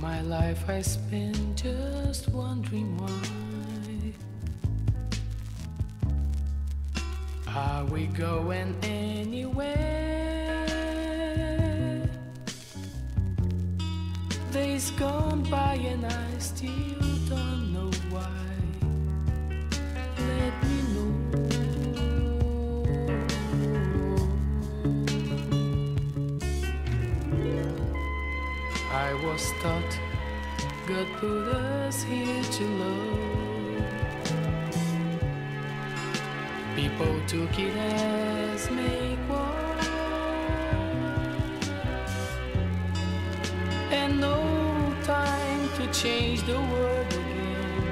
my life I spent just wondering why. Are we going anywhere? Days gone by and I still don't know why. Let me know. I was taught God put us here to love. People took it as make war, and no time to change the world again.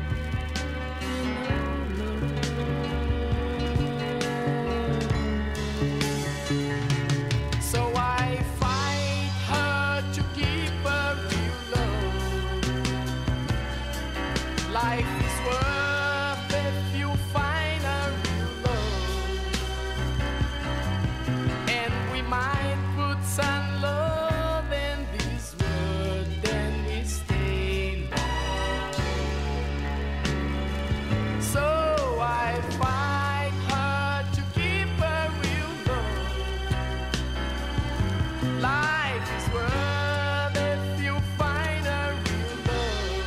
So I fight hard to keep a real love. Life is worth if you find a real love, and we might put some love in this world, then we stay long. So I fight hard to keep a real love. Life is worth if you find a real love,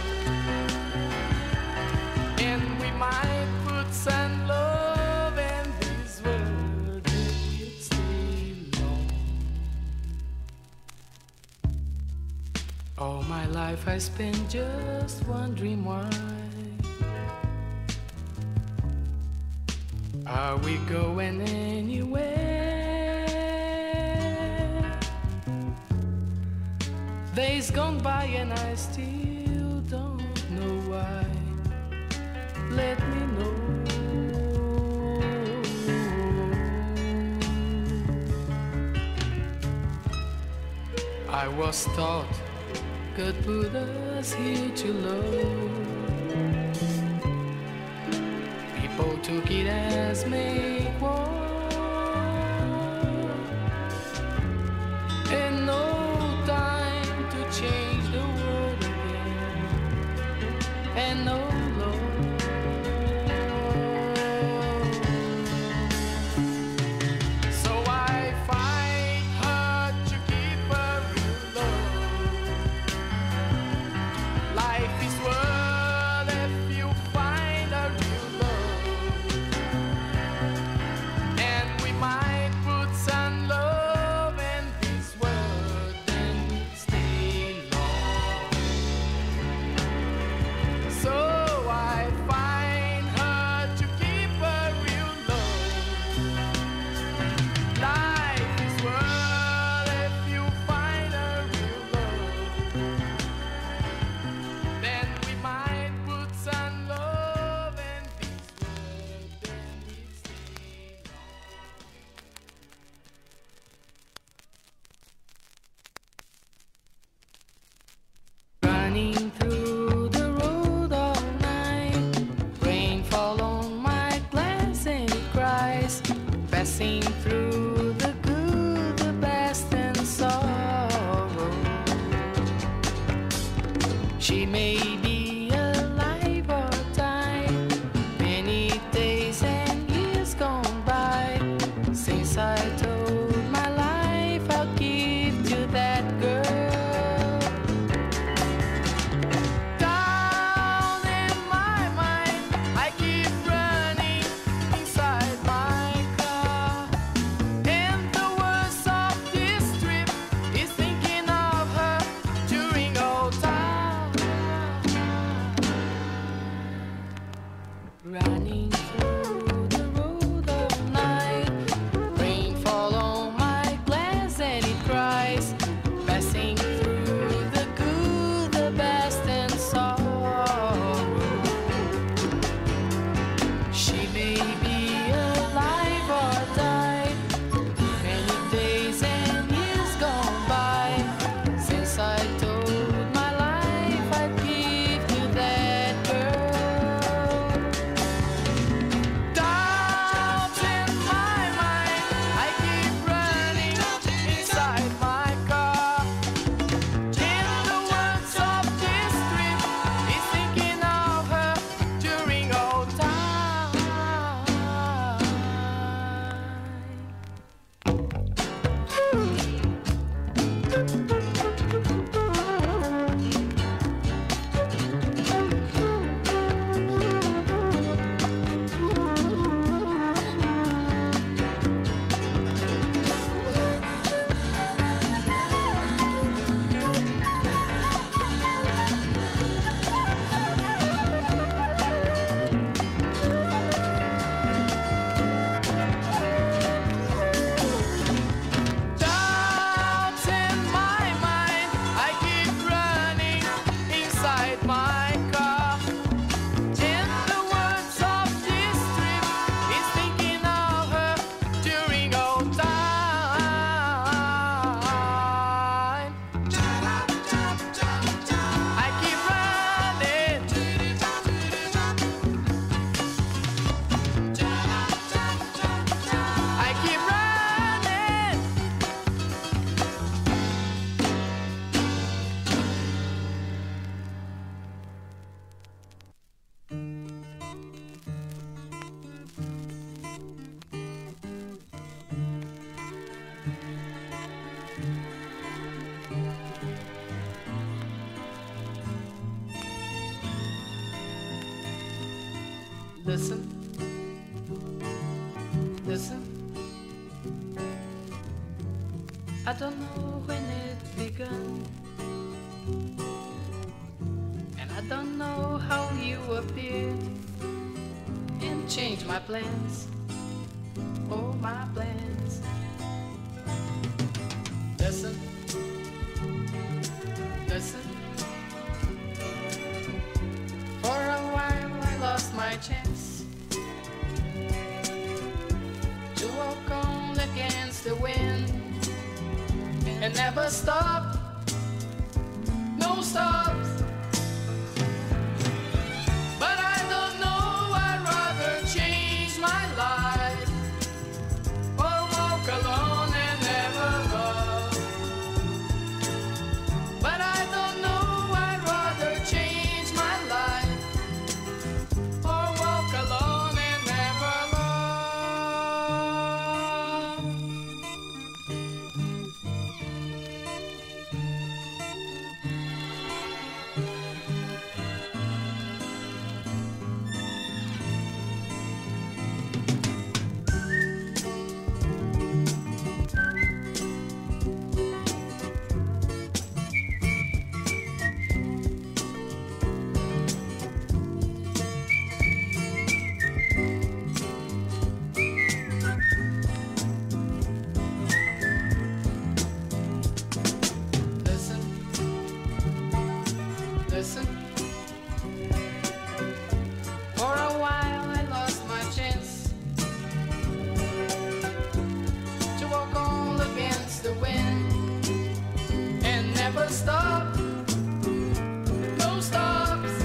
and we might put some love in this world if it stay long. All my life I spent just wondering why. Are we going anywhere? Days gone by and I still don't know why. Let me know. I was taught God put us here to love. People took it as make war, and no time to change the world again, and no love. So I fight hard to keep a real love. Life is worth if you find a real love, and we might put some love in this world, then we'll stay long. So I find hard to keep a real love. Life is worth if you find a real love, then we might put some love in this world, then we'll stay long. Running through the road all night, rain fall on my glass and it cries, passing through the good, the best and sorrow. She may be alive or died, many days and years gone by since I told my life I'll give to that girl. Down in my mind, I keep running inside my car, and the worst of this trip is thinking of her during all time. Listen, listen. I don't know when it began, and I don't know how you appeared and changed my plans, oh my plans. Listen, listen. For a while I lost my chance to walk on against the wind and never stop, no stops. But I don't know, I'd rather change my life or walk alone and never love. But I don't know, I'd rather change my life or walk alone and never love. Listen, for a while I lost my chance to walk all against the wind and never stop, no stops.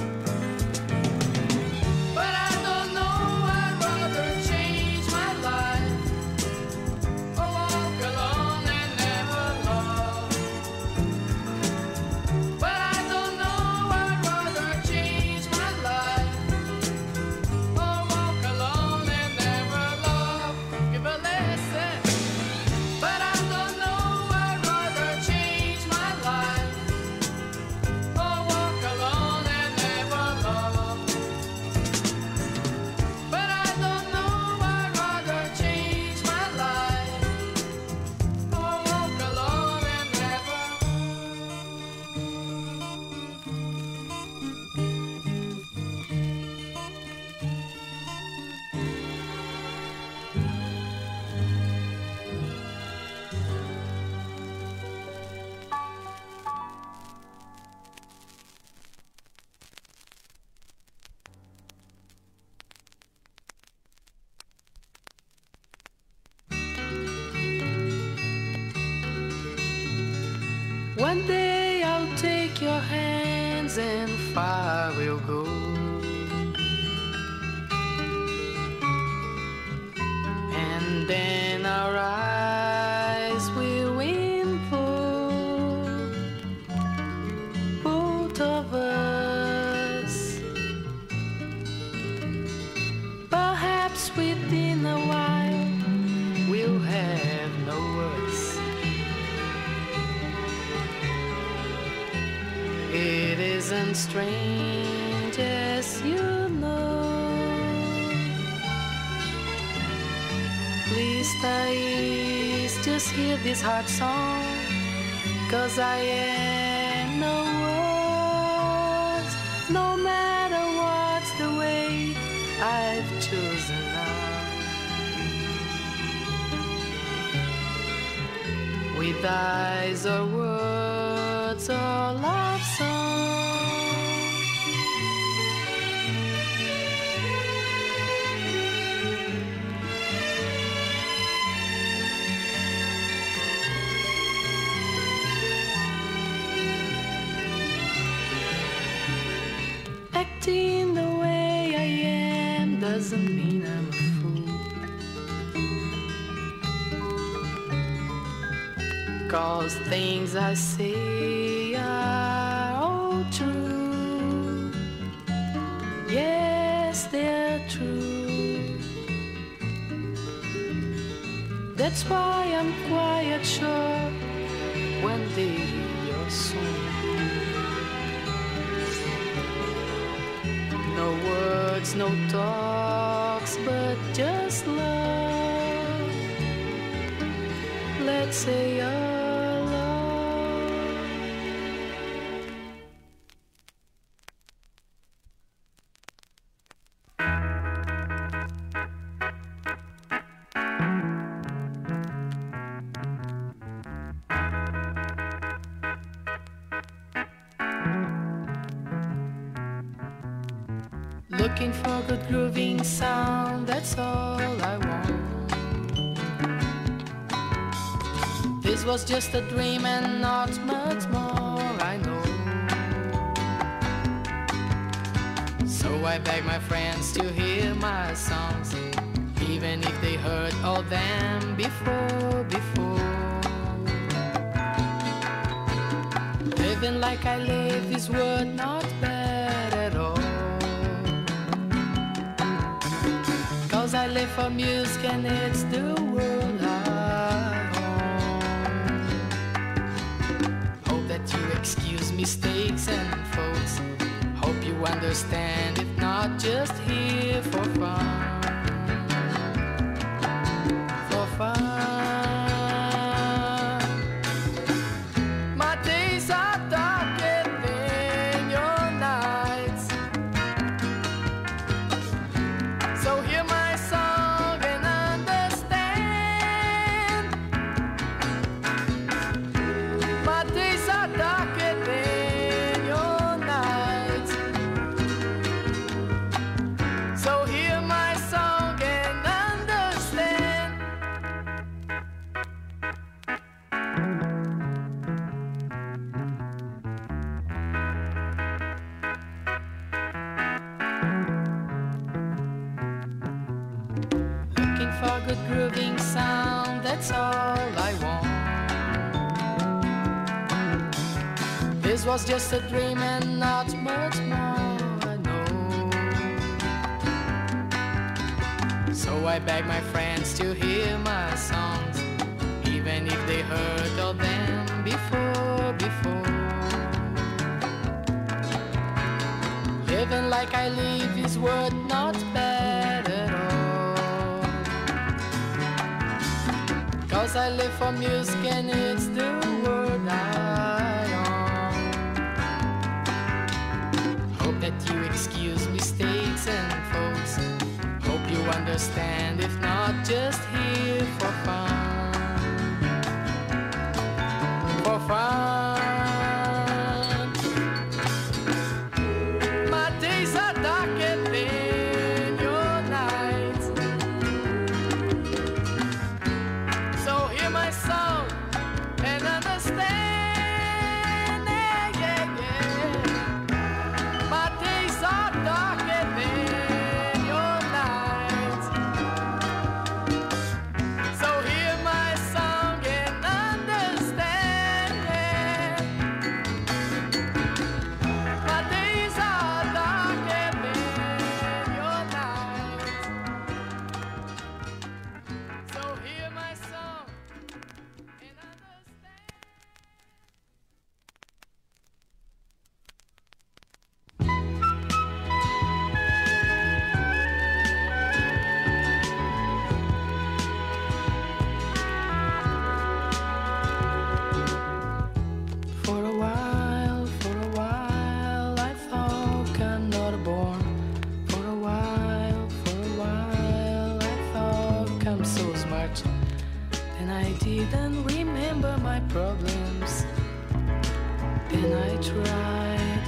But I don't know, I'd rather change my life or walk alone and never love. But I don't know, I'd rather change my life or walk alone and never love. Give a lesson. But I don't know, I'd rather change my life or walk alone and never love. But I don't know, I'd rather change my life or walk alone and never. One day I'll take your hands and far we'll go. And then our eyes will wimple, both of us. Perhaps within a while we'll have no words. It isn't strange, as you know. Please, Thais, just hear this heart song, 'cause I am no words, no matter what's the way I've chosen now. With eyes or words or love song, acting the way I am doesn't mean I'm a fool. 'Cause things I say are all true. Yes, they're true. That's why I'm quite sure one day or soon, no words, no talks, but just love. Let's say our love. Looking for good grooving sound, that's all I want. This was just a dream and not much more, I know. So I beg my friends to hear my songs, even if they heard all them before. Living like I live is worth not bad at all. Cause I live for music and it's the world I own. Hope that you excuse mistakes and faults. Hope you understand, if not just here for fun. For fun. My days are darker than your nights. So hear my song and understand. My days are darker than your nights. So hear my song and understand. Looking for good grooving sound, that's all I want. This was just a dream and not much more, I know. So I beg my friends to hear my songs, even if they heard all them before. Living like I live is worth not bad at all. Cause I live for music and it's the word I own. Hope that you excuse mistakes and faults. Hope you understand, if not just here for fun. For fun. My days are darker than your nights. So hear my song and understand. Yeah. My days are darker than your nights. So hear my song and understand. My days are darker than your nights. So hear my song and understand. For a while, I thought I'm not born. For a while, I thought I'm so smart. Then I didn't remember my problems. Then I tried.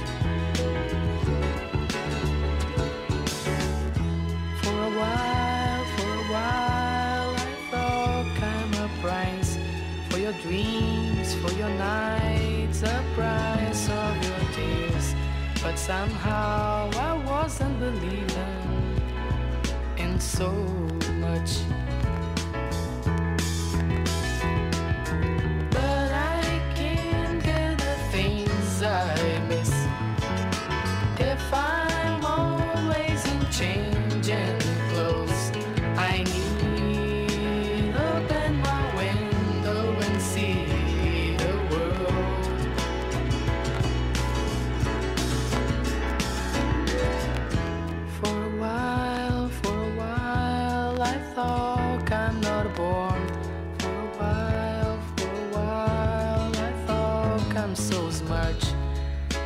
For a while, I thought I'm a prize for your dreams, for your nights, a price of your tears. But somehow I wasn't believing in so much. But I can't get the things I miss if I'm always in changing clothes. I need to open my window and see the world.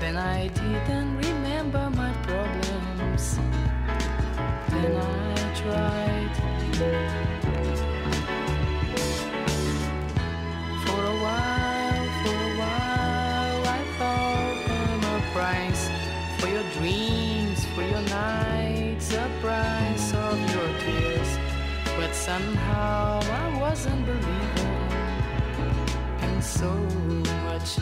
Then I didn't remember my problems. Then I tried. For a while, I thought I'm a price for your dreams, for your nights, a price of your tears. But somehow I wasn't believing in so much.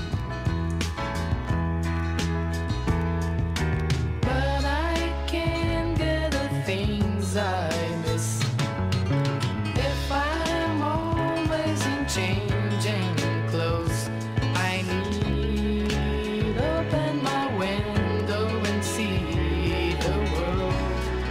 But I can't get the things I miss if I'm always in changing clothes. I need open my window and see the world.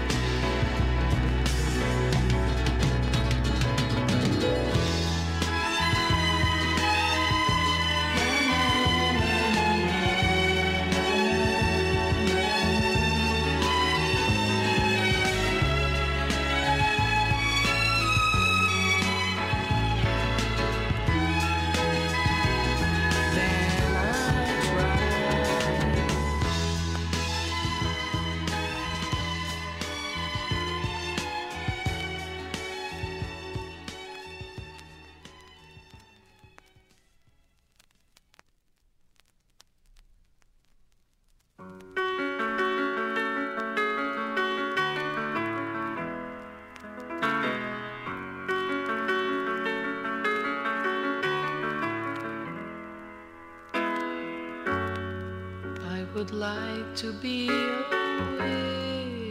I would like to be away.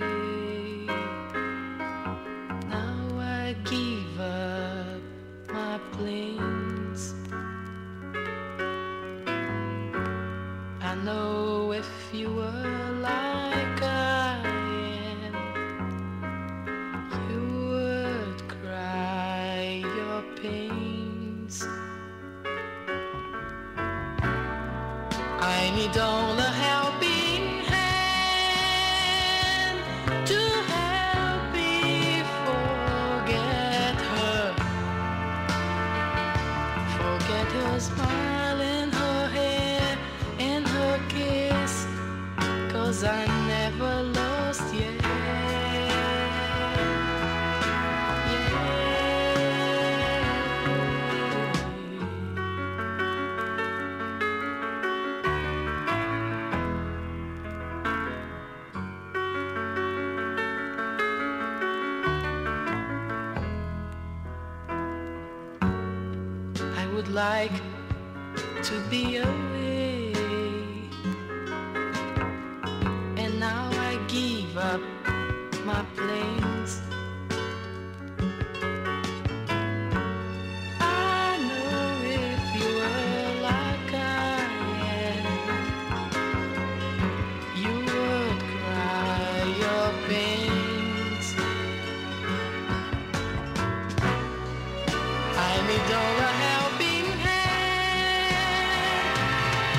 Now I give up my plans. I know if you were like I am, you would cry your pains. I need all the helping hand to help me forget her. Forget her smile and her hair and her kiss, 'cause I never lost yet. I would like to be away, and now I give up my plans. I know if you were like I am, you would cry your pains. I need all the helping hand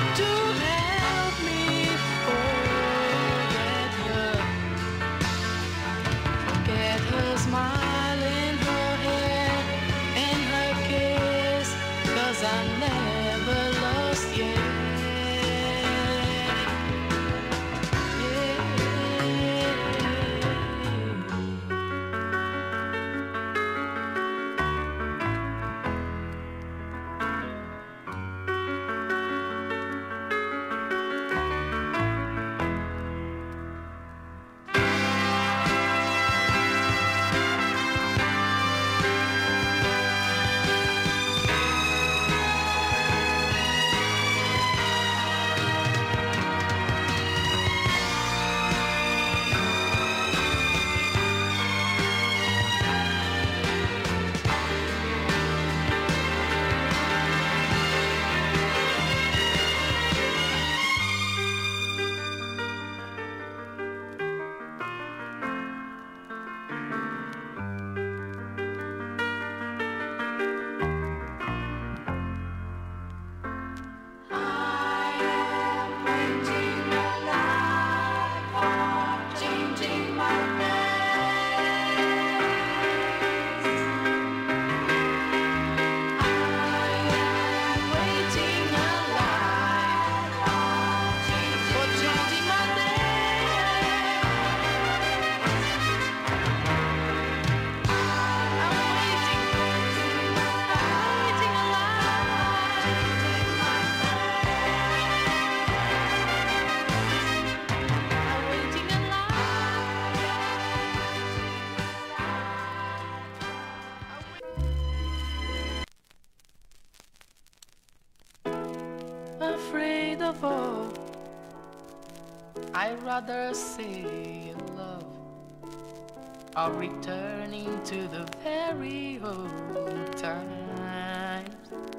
I'd rather say love or returning to the very old times.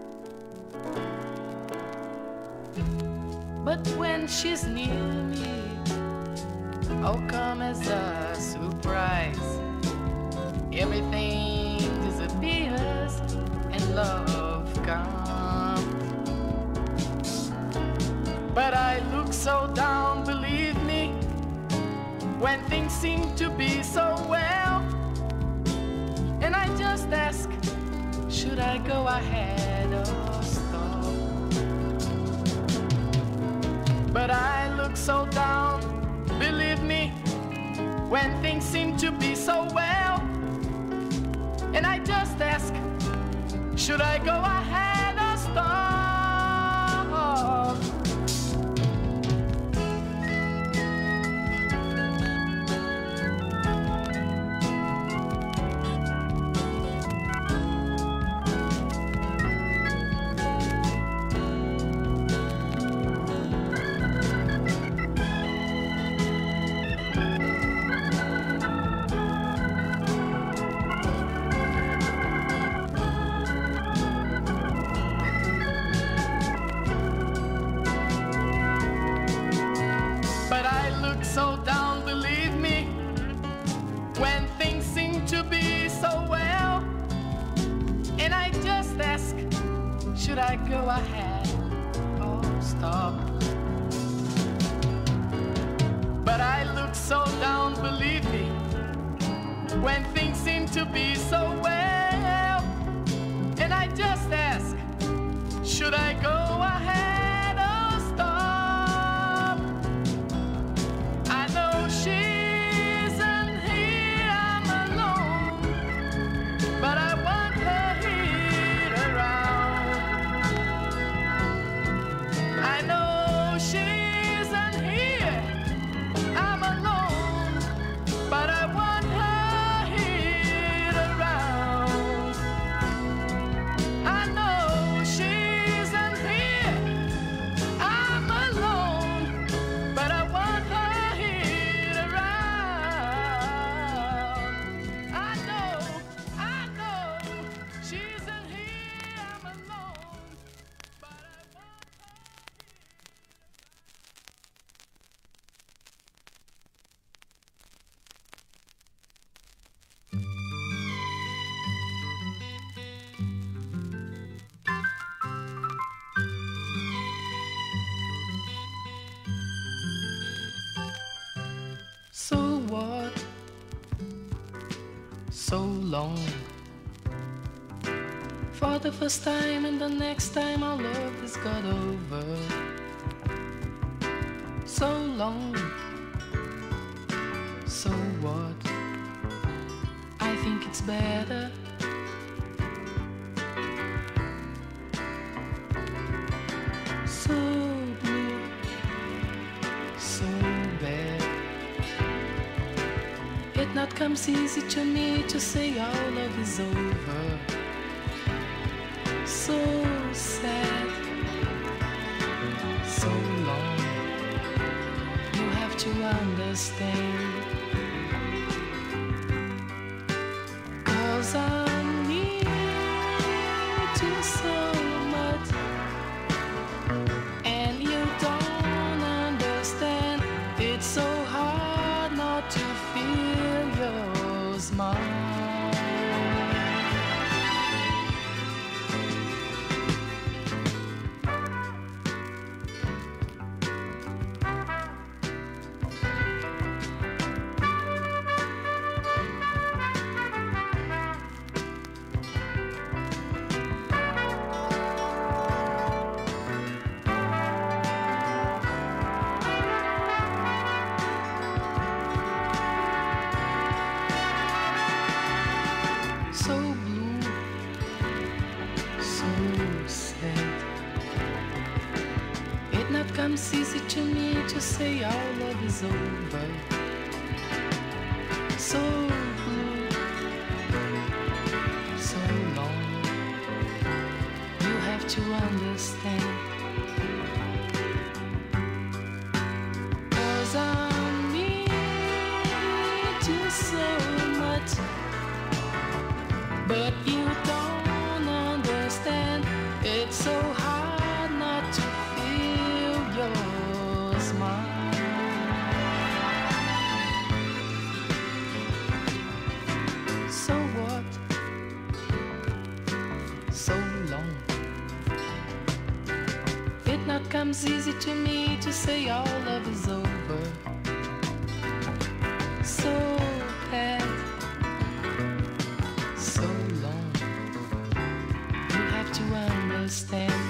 But when she's near me, oh, come as a surprise. Everything disappears and love comes. But I look so down, believe me, when things seem to be so well. And I just ask, should I go ahead or stop? But I look so down, believe me, when things seem to be so well. And I just ask, should I go ahead or stop? So down, believe me, when things seem to be so well. And I just ask, should I go ahead or stop? But I look so down, believe me, when things seem to be so well. And I just ask, should I go ahead or stop? So what? So long. For the first time and the next time our love is got over. So long. So what? I think it's better. So blue, so bad. It not comes easy to me to say our love is over. So sad, so long. You have to understand, 'cause I need you so much, and you don't understand. It's so hard not to feel your smile. Comes easy to me to say our love is over. So blue, so long. You have to understand, 'cause I comes easy to me to say our love is over. So bad, so long. You have to understand.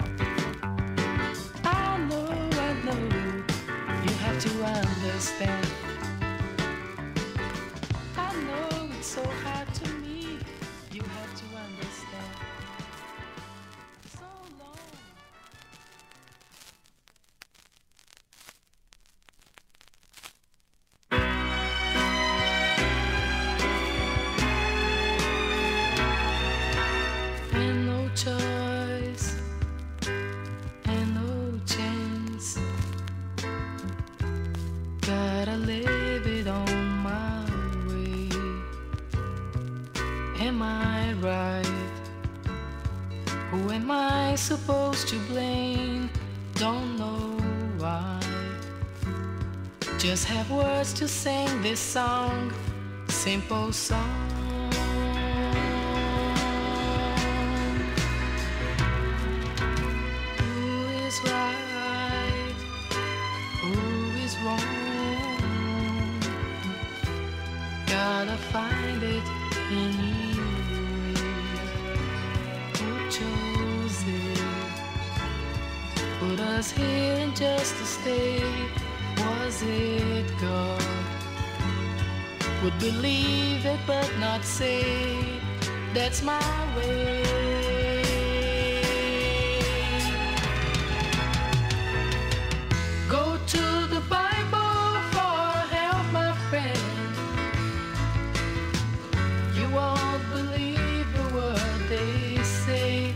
I know, you have to understand. I know it's so hard to me. You have to understand. So long. And no choice, and no chance. Gotta live it on my way. Am I right? Who am I supposed to blame? Don't know why. Just have words to sing this song, simple song. Who is right? Who is wrong? Gotta find it anyway. Who chose it? Put us here in just to stay. Was it God? Would believe it but not say. That's my way. Go to the Bible for help, my friend. You won't believe the word they say.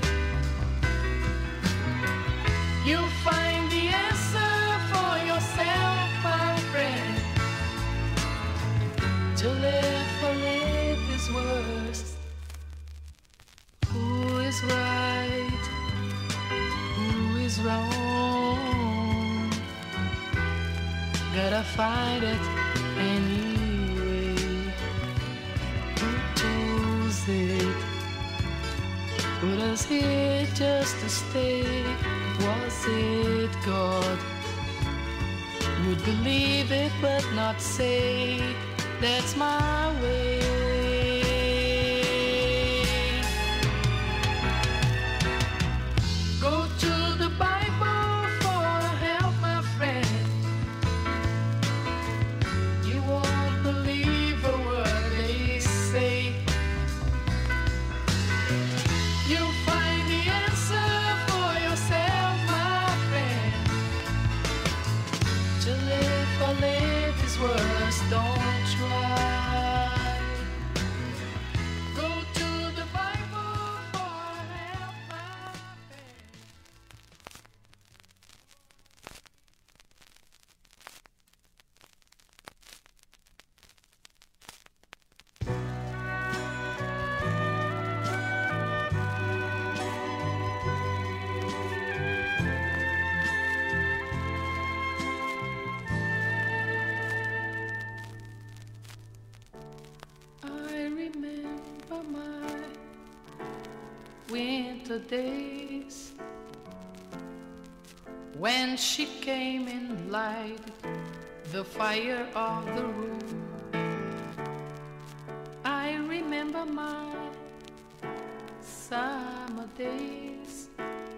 You'll find the answer for yourself, my friend. To live or live is worse. Who is right? Who is wrong? Gotta find it anyway. Who chose it? Put us here just to stay. Was it God? Would believe it but not say. That's my way. Go to the Bible for help, my friend. You won't believe a word they say. You'll find the answer for yourself, my friend. To live or live is worse, don't try. Go to the Bible for help, my friend. I remember my winter days when she came and lighted the fire of the room. I remember my summer days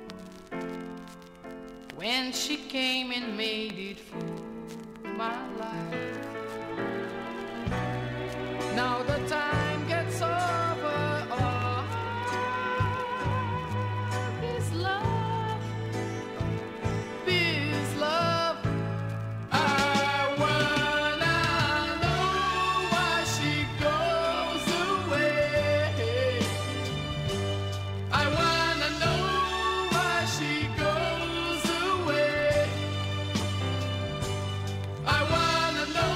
when she came and made it full my life. Now the time gets over. Oh, this love, this love. I wanna know why she goes away. I wanna know why she goes away. I wanna know.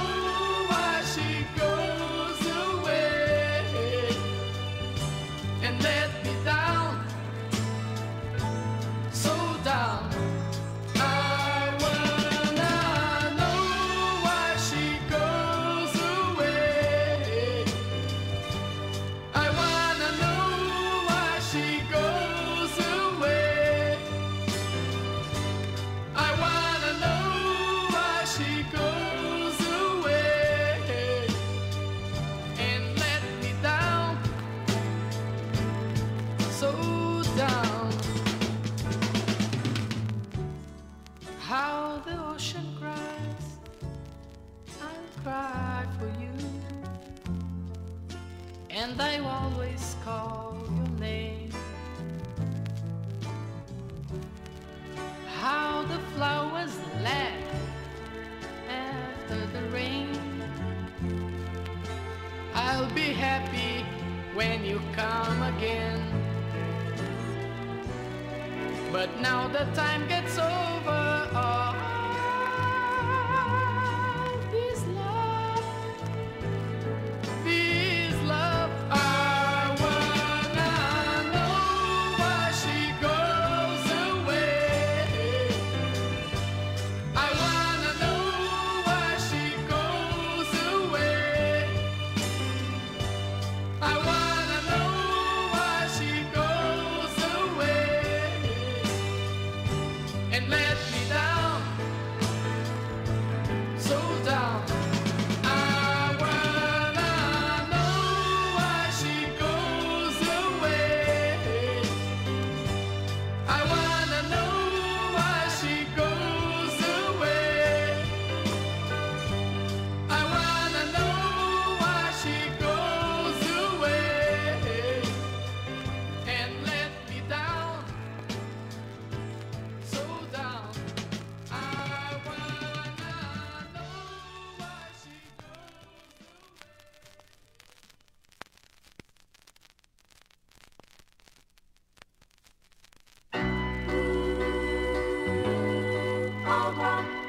and I always call your name. How the flowers laugh after the rain. I'll be happy when you come again. But now the time gets over. Oh, this love, this love. I wanna know why she goes away. I wanna know why she goes away. I wanna know why she goes away and let me down, so down. I wanna know why she goes away. I wanna know why she goes away. I wanna know why she goes away and let me down, so down. I wanna know why she goes away.